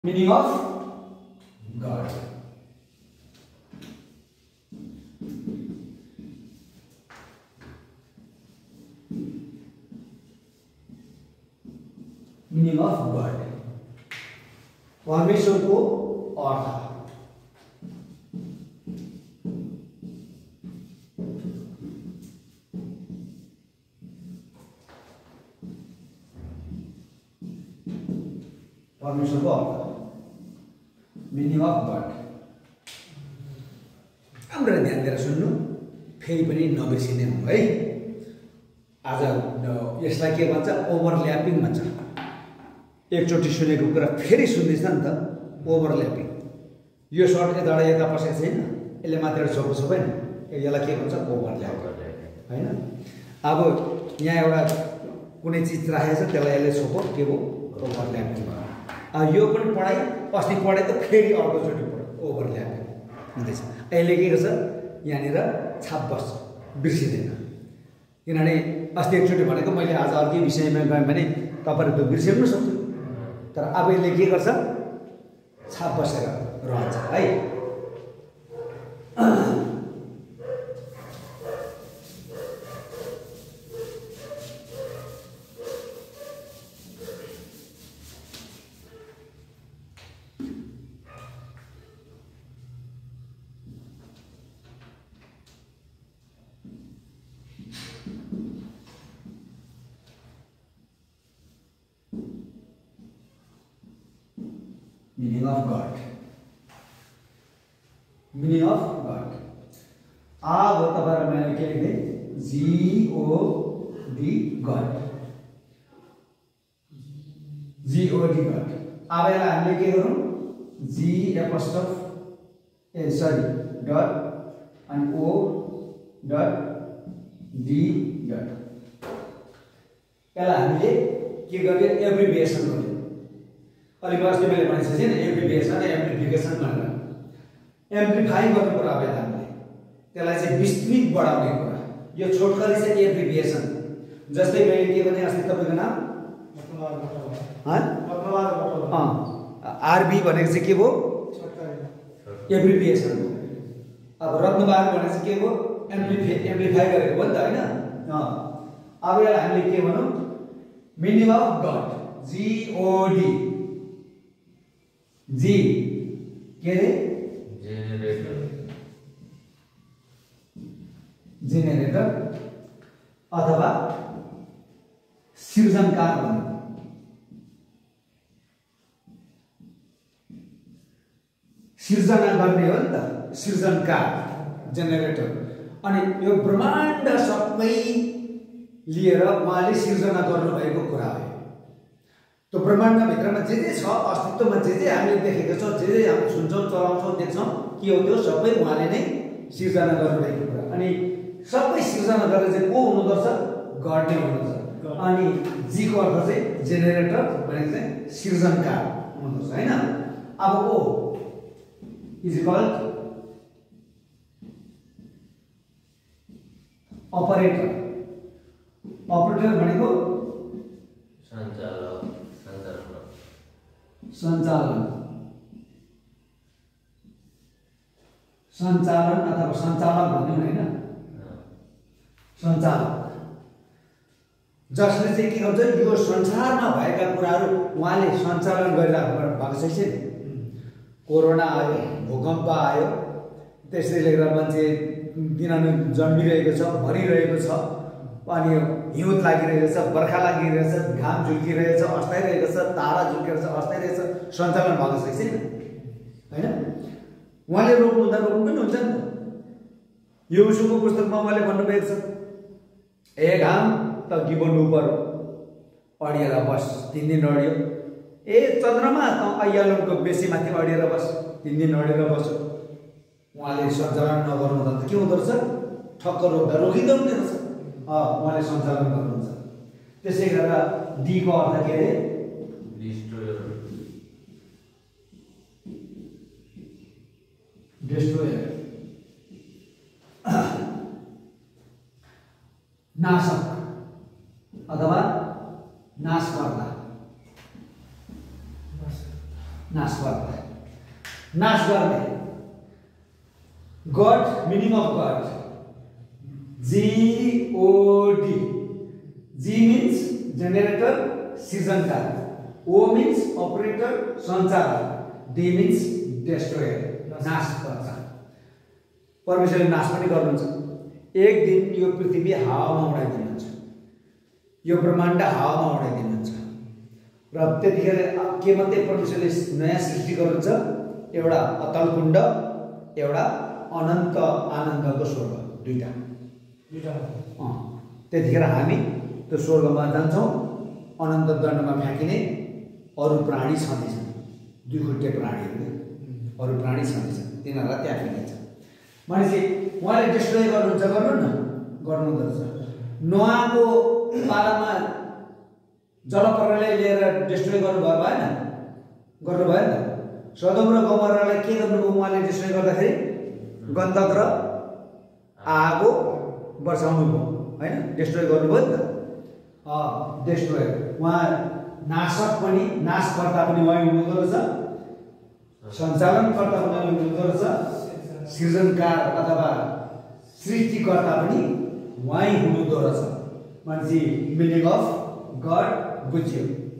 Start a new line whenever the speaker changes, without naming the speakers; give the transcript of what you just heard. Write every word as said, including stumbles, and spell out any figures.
Meaning of God. Meaning of God. परमेश्वर को अर्थ परमेश्वर को अर्थ मिनिङ अफ गड। राम्रो ध्यान दिएर सुन्नु, फेरि पनि नबिर्सिने हो है। आज यसलाई के भन्छ? ओभरल्यापिङ भन्छ। एकचोटि सुनेको कुरा फेरि सुन्दैछ नि त, ओभरल्यापिङ। यो सर्ट यताबाट यता पसेको छैन, यसले मात्र छोपो छ होइन, यसलाई के भन्छ? ओभरल्यापिङ होइन। अब यहाँ एउटा कुनै चिज राखेको छ, त्यसलाई यसले छोपो, के हो? ओभरल्यापिङ। यो पनि पढाइ अस्ति पढाइ त फेरि अर्कोचोटि पढ्यो, ओभरल्यापिङ हुँदैछ। अहिले के गर्छ? यहाँनिर छाप बस्छ, बिर्सिँदैन। किनभने अस्ति एकचोटि भनेको मैले आज अर्कै विषयमा गएँ भने तपाईँहरू त बिर्सिनु सक्छु, तर अब यसले के गर्छ? छाप बसेर रहन्छ है। Meaning of God. Meaning of God. अब तपाईहरु मैले के लेख्दै? G O D God. G O D God. अब यसलाई हामीले के गरौँ? G apostrophe ए सरी डट अनि O डट D डट। यसलाई हामीले के गर्यो? एब्रिभिएसन गर्यो। अलिक अस्ति मैले भनेको छैन एब्रिभिएसन एम्प्लिफिकेसन भनेर। एम्प्लिफाई गर्नु कुरा अब हामीले त्यसलाई चाहिँ विस्तृत बढाउने कुरा, यो छोटकरी चाहिँ एब्रिभिएसन। जस्तै मैले के भने अस्ति तपाईको नाम आरबी भनेको चाहिँ के भयो? एब्रिभिएसन हो। अब रत्नबहादुर भनेको चाहिँ के भयो? एम्प्लिफाई एम्प्लिफाई गरेको हो नि त होइन। अब यसलाई हामीले के भनौँ? Meaning of God, G O D. G के रे? जेनेरेटर। जेनेरेटर अथवा सृजनकार भन्नु। सृजना गर्ने हो नि त, सृजनकार जेनेरेटर। अनि यो ब्रह्माण्ड सबै लिएर उहाँले सृजना गर्नुभएको कुरा हो। त्यो ब्रह्माण्डभित्रमा जे जे छ, अस्तित्वमा जे जे हामीले देखेको छौँ, जे जे हामी सुन्छौँ, चलाउँछौँ, देख्छौँ, के हो त्यो सबै उहाँले नै सिर्जना गर्नुभएको कुरा। अनि सबै सिर्जना गरेर चाहिँ को हुनुपर्छ? गड नै हुनुपर्छ। अनि जीको अर्थ चाहिँ जेनेरेटर भनेको चाहिँ सृजनकार हुनुपर्छ होइन। अब O is called operator. Operator भनेको सञ्चालन सञ्चालन अथवा सञ्चालक भन्ने होइन, सञ्चालक। जसले चाहिँ के गर्छ? यो संसारमा भएका कुराहरू उहाँले सञ्चालन गरिराख्नु भएको छ। कोरोना आयो, भूकम्प आयो, त्यसले गर्दा मान्छे दिनानुदिन जन्मिरहेको छ, भरिरहेको छ, अनि हिउँद लागिरहेको छ, बर्खा लागिरहेको छ, घाम झुल्किरहेको छ, अस्ताइरहेको छ, तारा झुल्किरहेको छ, अस्ताइरहेको छ, सञ्चालन भएको छ छैन होइन। उहाँले रोक्नुहुँदा रोक्नु पनि हुन्छ नि त। यो उसुको पुस्तकमा उहाँले भन्नुभएको छ, ए घाम त गिबन उपर अडिएर बस, तिन दिन अडियो। ए चन्द्रमा त अयालोनको बेसी माथि अडिएर बस, तिन दिन अडिएर बस्यो। उहाँले सञ्चालन नगर्नुहुँदा त के हुँदो रहेछ? ठक्क रोक्दा रोकिँदो हुँदो रहेछ। उहाँले सञ्चालन गर्नुहुन्छ। त्यसै गरेर डीको अर्थ के अरे? डिस्ट्रोयर। डिस्ट्रोयर नाशक अथवा नाशकर्ता। नाश गर्ने, नाश गर्ने। God, meaning of God, GOD. G means generator, सृजनकार। ओ मिन्स अपरेटर, सञ्चालक। डी मिन्स डेस्ट्रोयर, नाश गर्छ। परमेश्वरले नाश पनि गर्नुहुन्छ। एक दिन यो पृथ्वी हावामा उडाइदिनुहुन्छ, यो ब्रह्माण्ड हावामा उडाइदिनुहुन्छ र त्यतिखेर के मात्रै परमेश्वरले नयाँ सृष्टि गर्नुहुन्छ? एउटा अतल कुण्ड, एउटा अनन्त आनन्दको स्वर्ग, दुईटा दुईटा अँ त्यतिखेर हामी त्यो स्वर्गमा जान्छौँ। अनन्त दण्डमा फ्याँकिने अरू प्राणी छँदैछन्, दुई खुट्टे प्राणीहरू, अरू प्राणी छँदैछन्, तिनीहरूलाई त्यहाँ फ्याँकिन्छ। भनेपछि उहाँले डिस्ट्रोय गर्नुहुन्छ, गर्नु न गर्नुहुँदो रहेछ। नोआको पालामा जलप्रलय लिएर डिस्ट्रोय गर्नुभयो, भएन? गर्नु भएन त? सदोम र गमोरालाई के गर्नुभयो उहाँले डिस्ट्रोय गर्दाखेरि? गन्धक र आगो वर्षाउनु भयो, होइन? डिस्ट्रोय गर्नुभयो नि त। डिस्ट्रोयर उहाँ नाशक पनि, नाशकर्ता पनि उहाँ हुनुहुँदो रहेछ, सञ्चालनकर्ता पनि हुनुहुँदो रहेछ, सृजनकार अथवा सृष्टिकर्ता पनि उहाँ हुनुहुँदो रहेछ। भनेपछि मिनिङ अफ गड बुझ्यो।